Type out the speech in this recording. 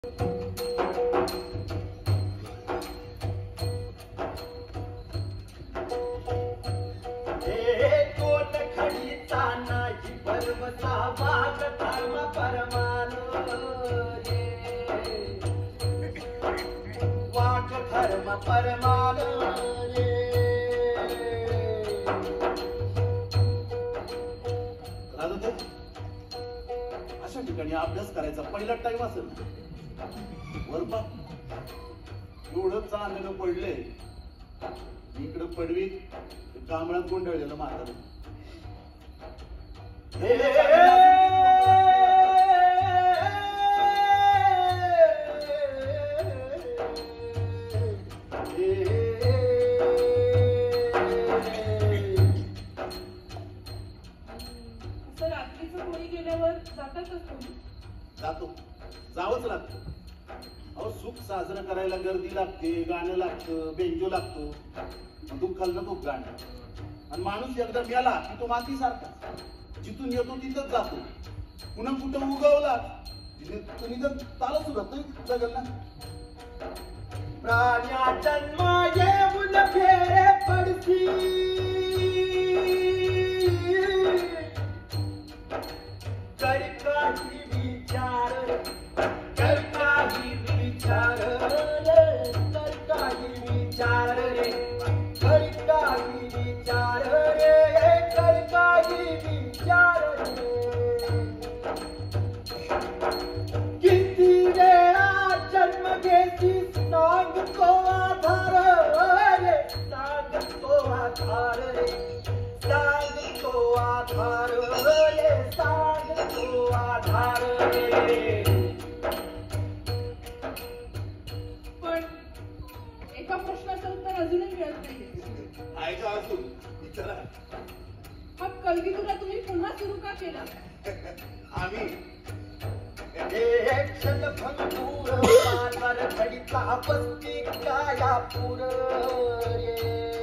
अशा ठिकाणी अभ्यास करायचा पहिला टाइम असेल वरपा एवढं चांदणं पडले इकडं पडवी कांबळात गोंधळलेलं म्हातारं जातो जावंच लागतं. अहो सुख साजरं करायला गर्दी लागते, गाणं लागतं, बेंजो लागतो, दुःखाला नको गाणं. आणि माणूस एकदा गेला की तो मातीसारखा जिथून येतो तिथंच जातो. पुन्हा कुठं उगवला तुम्ही जर चालत सुद्धा जगल ना. प्राण्या जन्म येऊन फेरे पडती कर काही विचार कर काही विचार कर काही विचार रे कर काही विचार रे कर काही विचार रे. किती वेळा जन्म घेती सांगतो आधार रे सांगतो आधार रे सांगतो आधार रे सांगतो आधार रे. पण एका प्रश्नाचं उत्तर अजूनही मिळत नाही. ऐका असून विचारा. हा कलगीतुरा तुम्ही पुन्हा सुरू का केला? आम्ही एक क्षण भंगूर मानवर घडीचा बसती काया पूर रे.